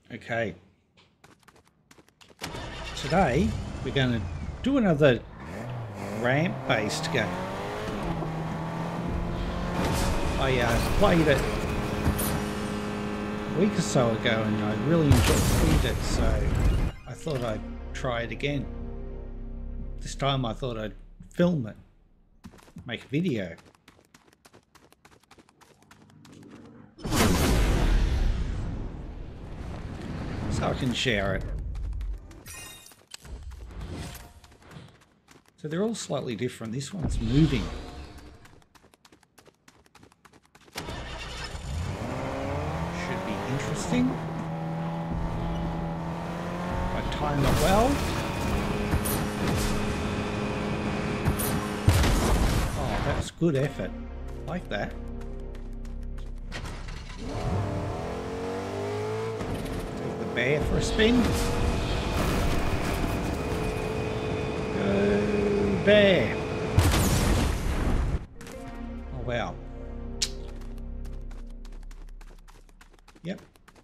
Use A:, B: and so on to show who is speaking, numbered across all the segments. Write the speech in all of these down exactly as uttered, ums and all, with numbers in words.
A: Okay. Today we're going to do another ramp-based game. I uh, played it a week or so ago and I really enjoyed it, so I thought I'd try it again. This time I thought I'd film it, make a video. So I can share it. So they're all slightly different. This one's moving. Should be interesting. If I time it well. Oh, that's good effort. Like that. Take the bear for a spin. Go. Bear. Oh wow. Yep.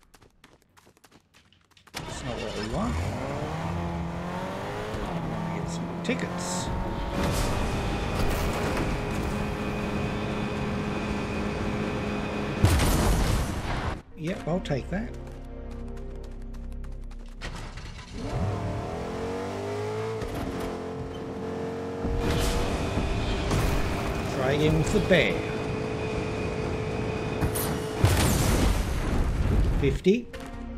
A: That's not what we want. I want to get some tickets. Yep, I'll take that. Try again with the bear. fifty.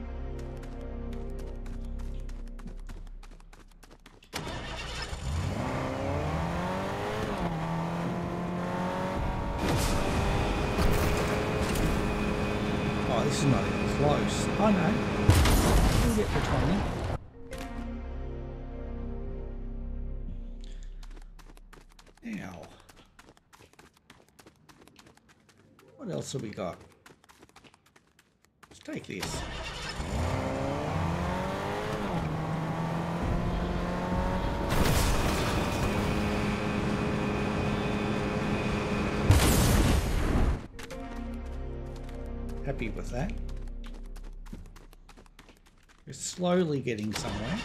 A: Oh, this is not even close. Oh no. We'll get for twenty. Now. What else have we got? Let's take this. Happy with that. We're slowly getting somewhere.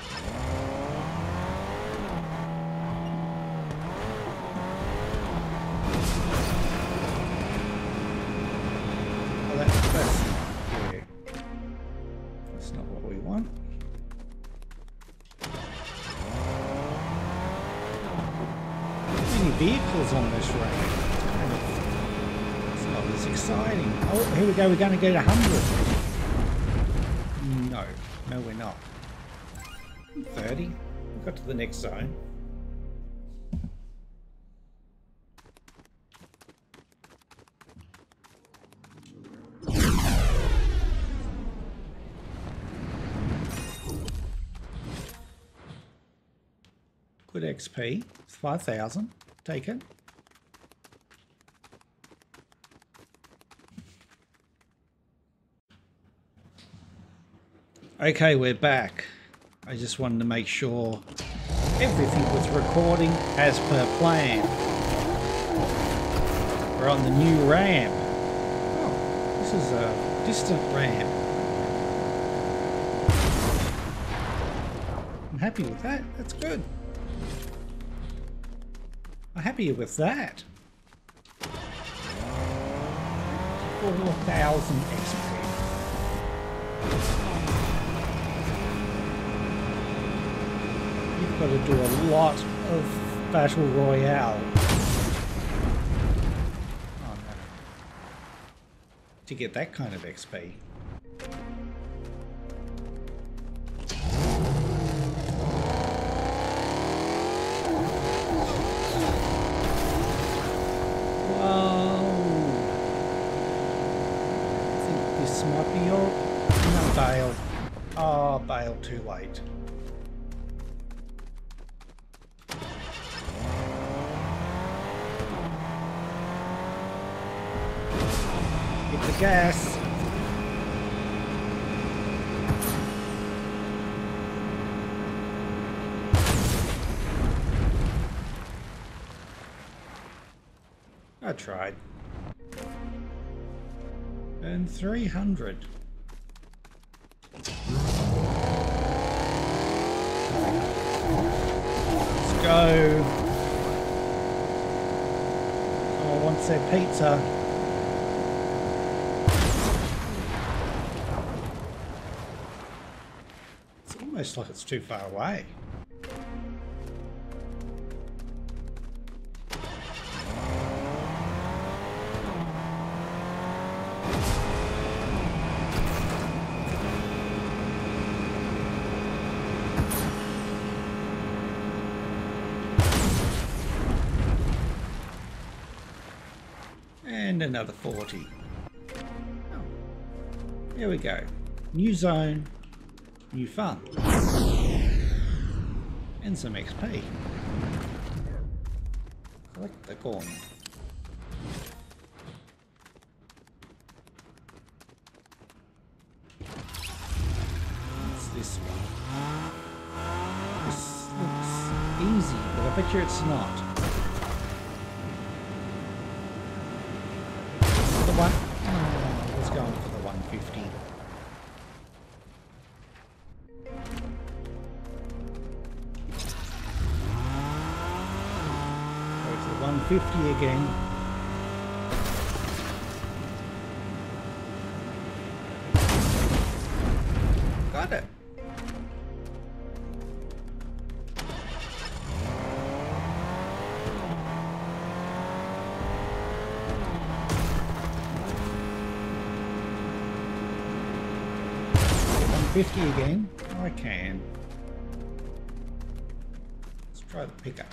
A: Vehicles on this road. It's kind of, it's not as exciting. Oh, here we go. We're going to get a hundred. No, no, we're not. thirty. We got to the next zone. Good X P. It's five thousand. Take it. Okay, we're back. I just wanted to make sure everything was recording as per plan. We're on the new ramp. Oh, this is a distant ramp. I'm happy with that. That's good. I'm happy with that. four thousand X P. You've got to do a lot of Battle Royale. Oh no. To get that kind of X P. Might be your no bail. Oh, bail too late. Hit the gas. I tried. And three hundred. Let's go. Someone wants their pizza. It's almost like it's too far away. And another forty. Oh, here we go. New zone, new fun. And some X P. Collect the corn. What's this one? This looks easy, but I bet you it's not. One. Oh, let's go on for the one fifty. Go to the one fifty again. Got it. fifty again. I can. Let's try the pickup.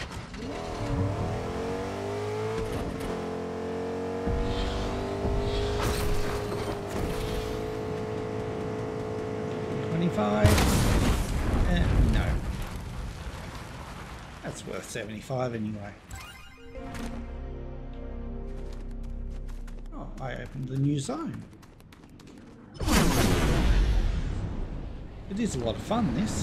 A: twenty-five. Uh, no. That's worth seventy-five anyway. Oh, I opened the new zone. It is a lot of fun, this.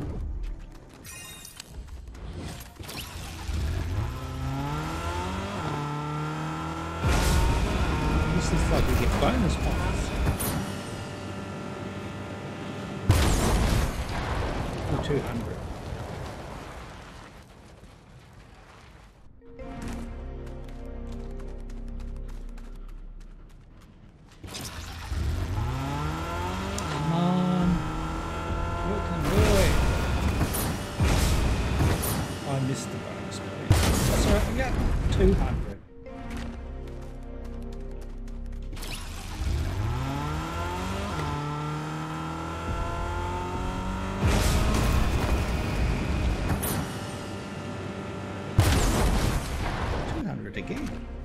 A: This is like we get bonus points. For two hundred. The bonus points. That's alright, we got two hundred. two hundred again.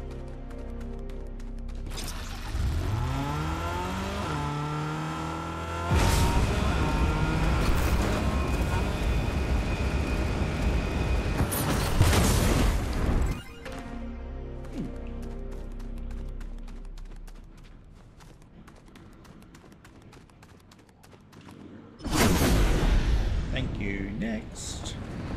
A: Thank you. Next.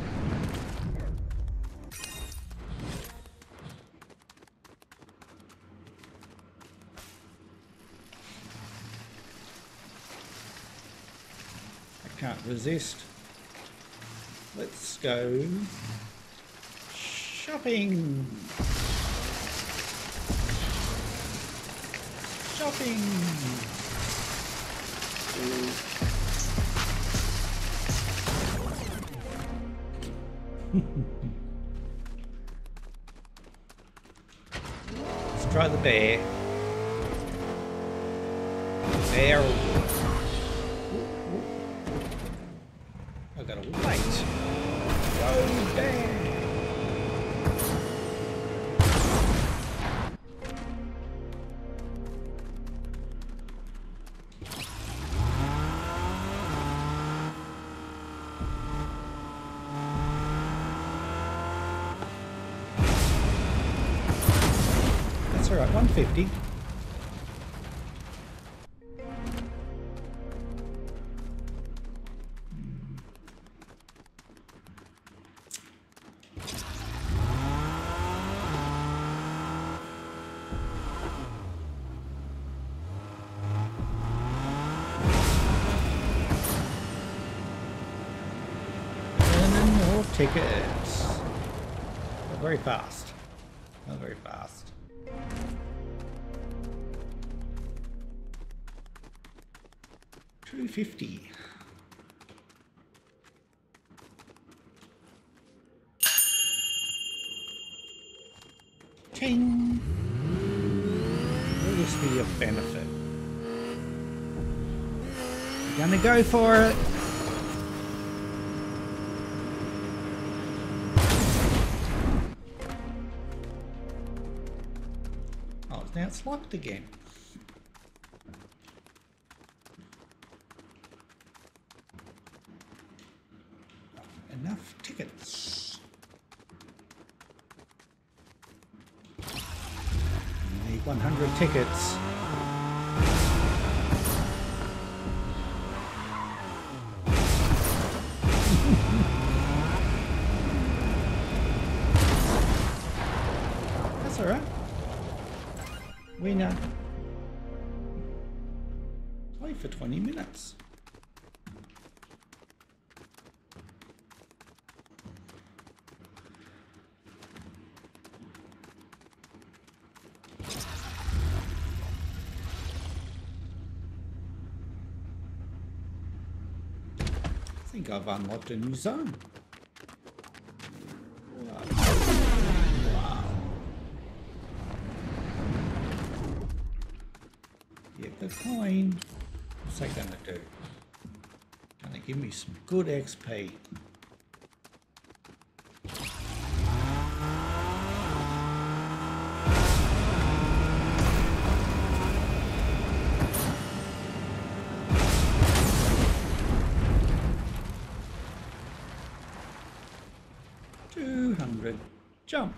A: I can't resist. Let's go shopping. Shopping. Let's try the bear. Bear. I gotta wait. Go bear. That's alright, one fifty. tickets. Not very fast. Not very fast. two fifty. Ting. Will this be a benefit? We're gonna go for it. Oh, now it's locked again. Enough tickets. We need one hundred tickets. That's all right. We know. Play for twenty minutes. I think I've unlocked a new zone. Wow. Wow. Get the coin. What's that gonna do? Gonna give me some good X P. two hundred. Jump.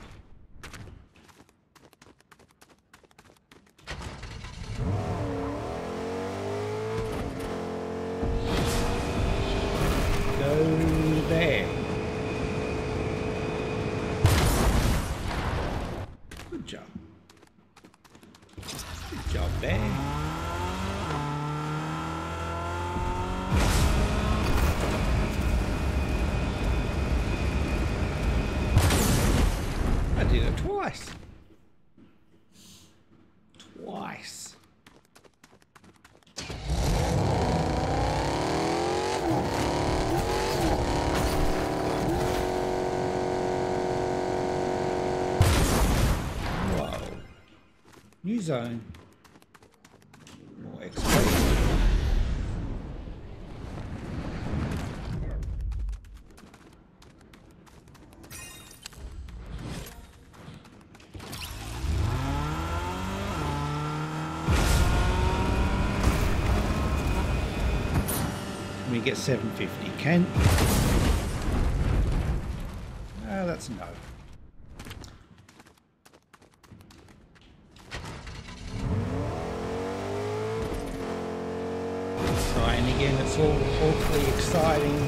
A: Go there. Good job. Good job there. I did it twice. Twice. Whoa. New zone. More X P. We get seven fifty. Can? No, that's no. Trying again. It's all awfully exciting.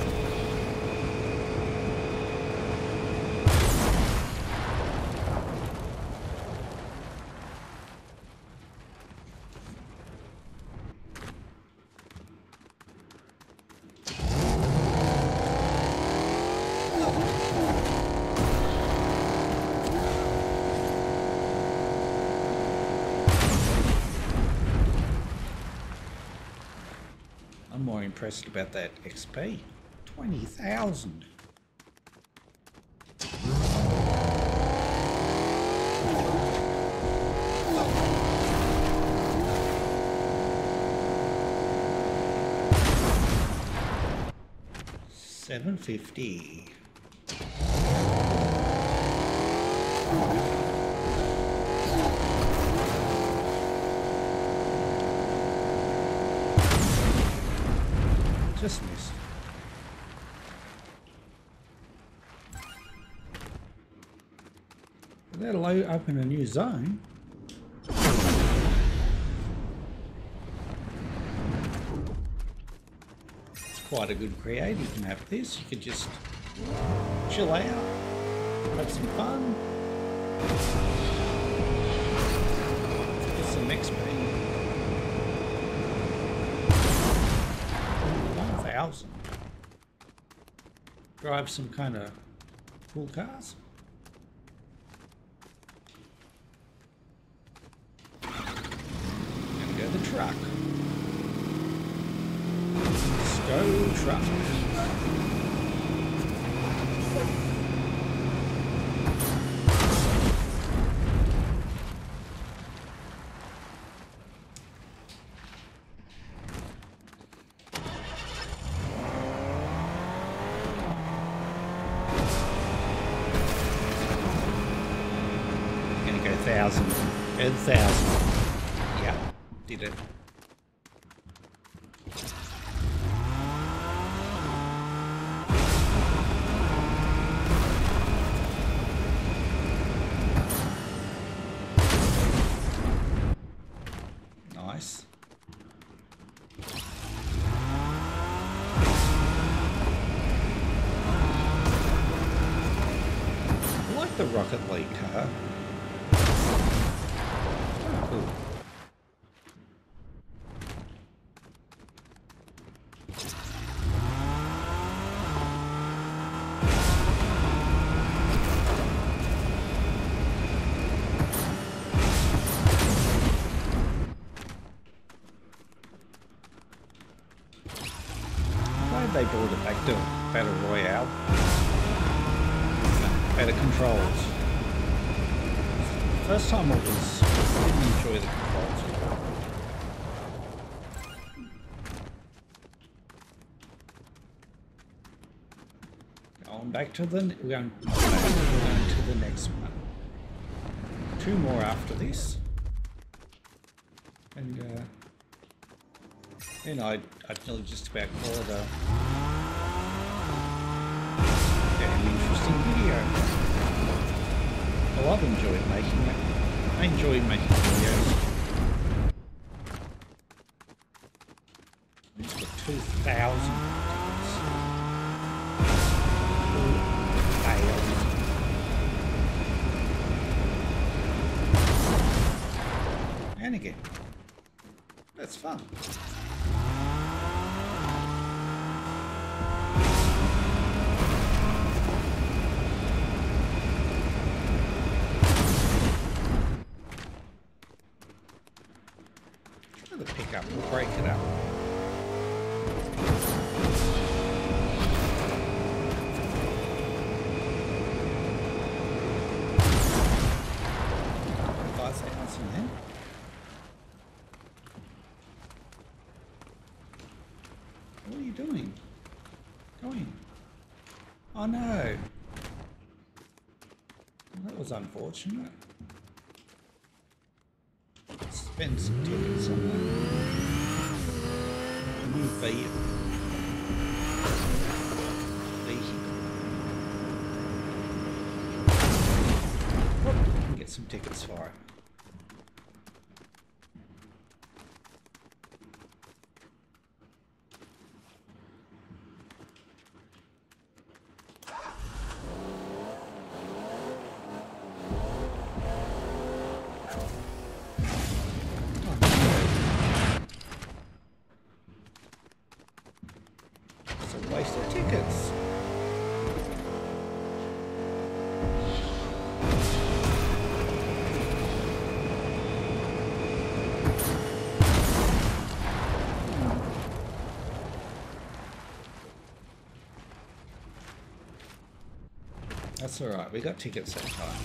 A: I'm more impressed about that X P. twenty thousand. seven fifty. Just missed. That'll open a new zone. It's quite a good creative map this. You could just chill out, have some fun, get some X P. one thousand. Drive some kind of Cool cars. Gonna go the truck. Let's go truck. Thousand, a thousand. Yeah, did it. Nice. I like the Rocket League car. They brought it back to Battle Royale. Better controls. First time it was, I didn't enjoy the controls at all. Going back to the, we're going, we're going to the next one. Two more after this. And uh, you know, I'd, I'd nearly just about call it a damn interesting video. Well, I've enjoyed making it. I enjoy making videos. I've got two thousand tickets. two thousand. And again. That's fun. Try to pick up and break it up. Five thousand then. What are you doing? Going. Oh no. That was unfortunate. Spend some tickets on that. A new vehicle. Vehicle. Whoop, you can get some tickets for it. Waste of tickets. That's all right. We got tickets that time.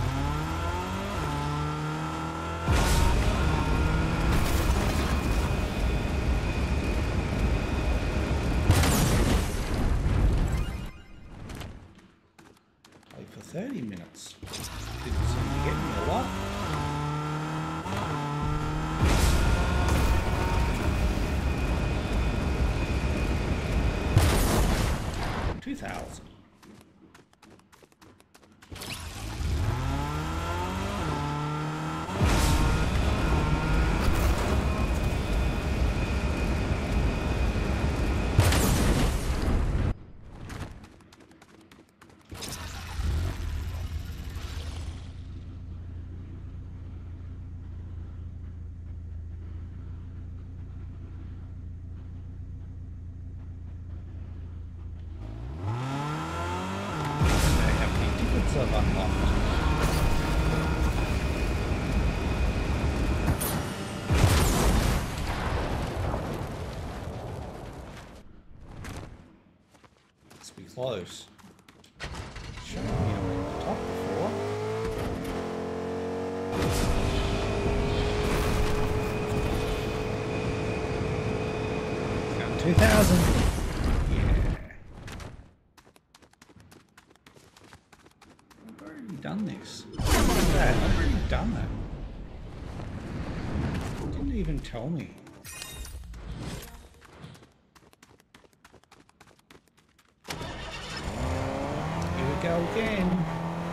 A: thirty minutes. Didn't seem to get me a lot. Two thousand. tickets I've unlocked. Must be close. Showing me on the top before. two thousand. Yeah. I've already done this. Look at that. I've already done that. Didn't even tell me. Here we go again.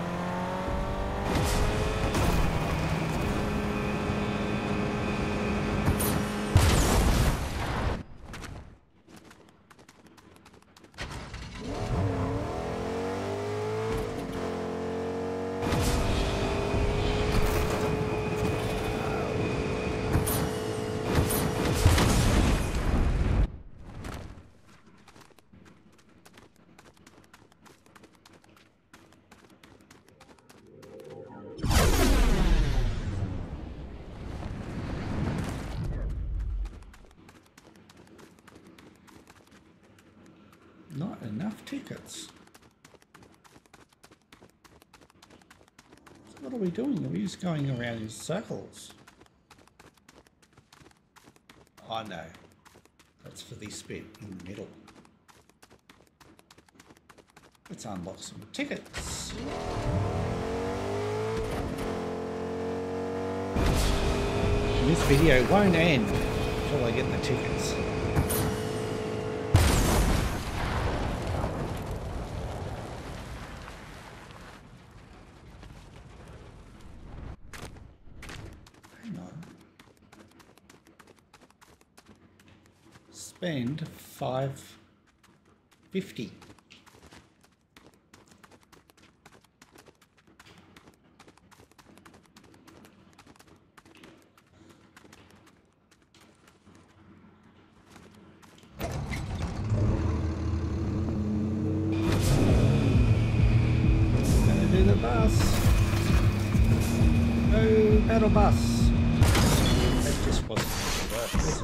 A: Not enough tickets. So what are we doing? Are we just going around in circles? Oh no, that's for this bit in the middle. Let's unlock some tickets. And this video won't end until I get the tickets. Spend five fifty. Gonna do the bus. No battle bus. That just wasn't gonna work, was it?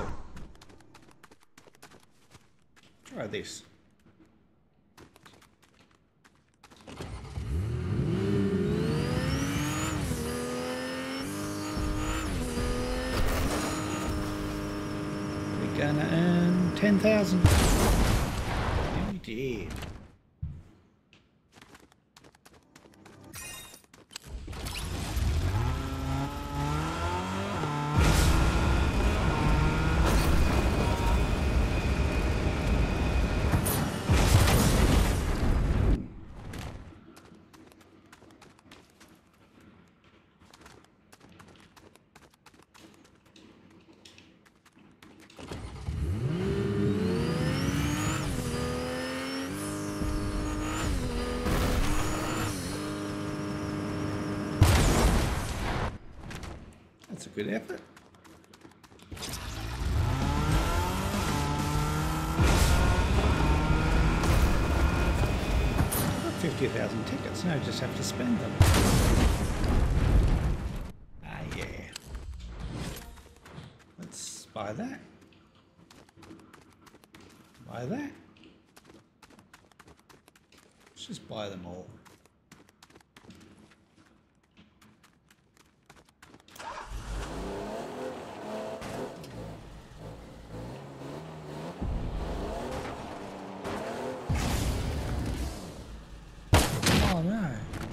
A: Try this. We're gonna earn ten thousand. Yeah, we did. That's a good effort. I've got fifty thousand tickets, now I just have to spend them. Ah, yeah. Let's buy that. Buy that. Let's just buy them all. Oh no.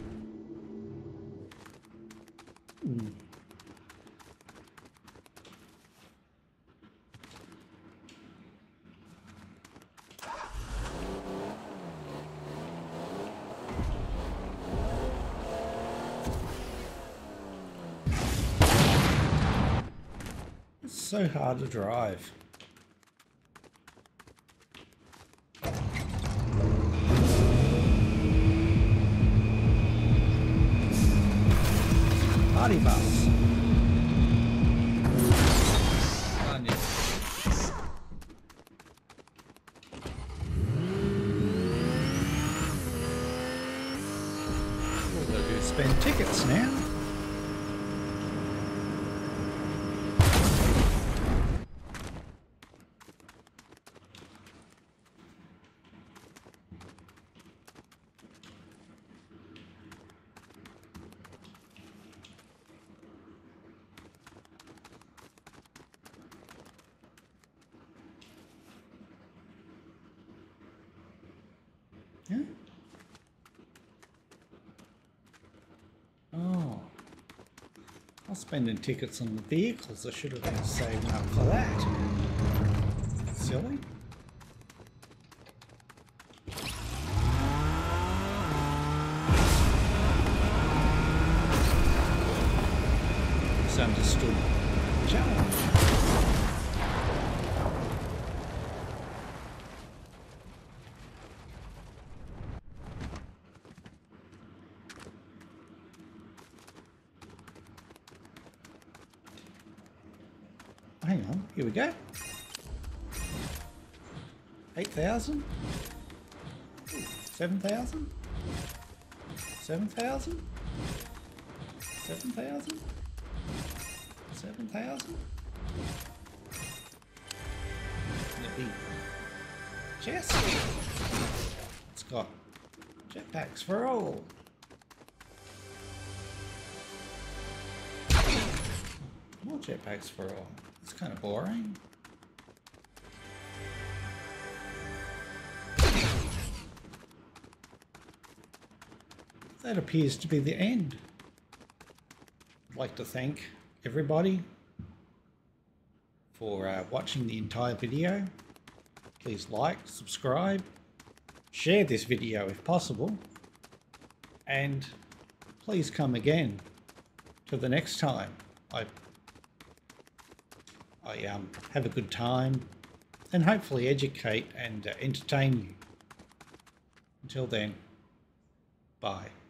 A: Hmm. It's so hard to drive. Party bus. On you. spend tickets now. Yeah. Oh. I was spending tickets on the vehicles. I should have been saving up for that. Silly. Misunderstood the challenge. Hang on, here we go. eight thousand? seven thousand? seven thousand? seven thousand? seven thousand? Can it be chest? It's got jetpacks for all. More jetpacks for all. It's kind of boring. That appears to be the end. I'd like to thank everybody for uh, watching the entire video. Please like, subscribe, share this video if possible, and please come again till the next time I I um, have a good time and hopefully educate and uh, entertain you. Until then, bye.